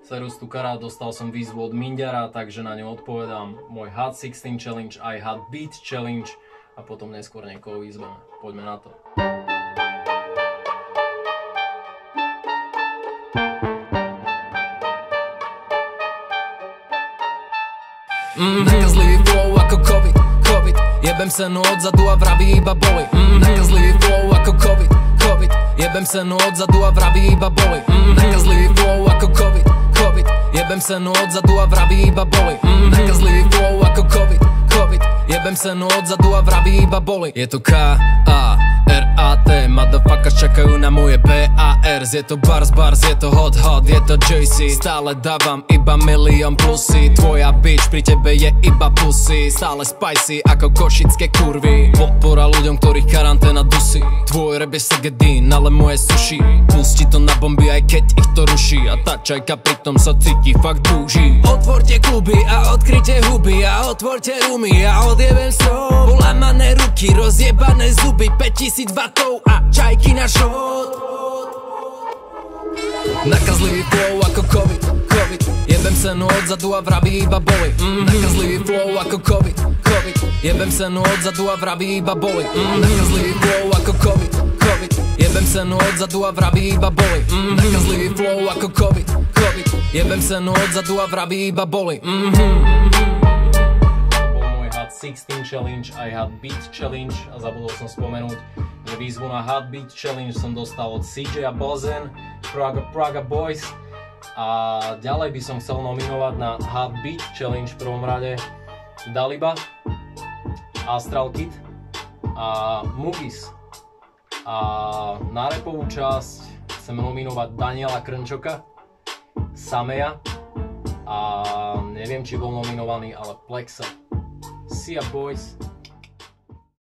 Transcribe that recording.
Servus Tukara, dostal som výzvu od Mindiara, takže na ňu odpovedám. Môj Hot 16 Challenge aj Hot Beat Challenge a potom neskôr niekoho vyzveme. Poďme na to. Nakazlivý flow ako COVID. Jebem senu odzadu a vraví iba boli. Nakazlivý flow ako COVID. Jebem senu odzadu a vraví iba boli. Nakazlivý flow ako COVID. Jebem senu odzadu a vraví iba boli. Nakazlivý flow ako COVID. Jebem senu odzadu a vraví iba boli. Je to K-A-R-A-T, motherfuckers čakajú na moje B-A-R. Je to bars, je to hot, je to JC. Stále dávam iba milión plusy. Tvoja bitch pri tebe je iba pusy. Stále spicy ako košické kurvy. Podpora ľuďom, ktorých karanténa dusí. Tvoj rap je segedín, ale moje sushi. Pusti to na bomby, aj keď ich to ruší. A tá čajka pritom sa cíti fakt búži. Otvorte kluby a odkryte huby a otvorte rumy a odjebem strop. Polamané ruky, rozjebané zuby, 5000 vatov a čajky na šot. Nakazlivý flow ako COVID. Jebem senu odzadu a vraví iba boli. Nakazlivý flow ako COVID. Jebem senu odzadu a vraví iba boli. Nakazlivý flow ako COVID. Jebem senu odzadu a vraví iba boli. Nakazlivý flow ako COVID. Jebem senu odzadu a vraví iba boli. 16 Challenge aj Hot Beat Challenge a zabudol som spomenúť, že výzvu na Hot Beat Challenge som dostal od CJ a Bozen, Praga Boys a ďalej by som chcel nominovať na Hot Beat Challenge v prvom rade Daliba, Astral Kid a Mugis a na rapovú časť chcem nominovať Daniela Krnčoka, Sameja a neviem či bol nominovaný, ale Plexa. See ya boys.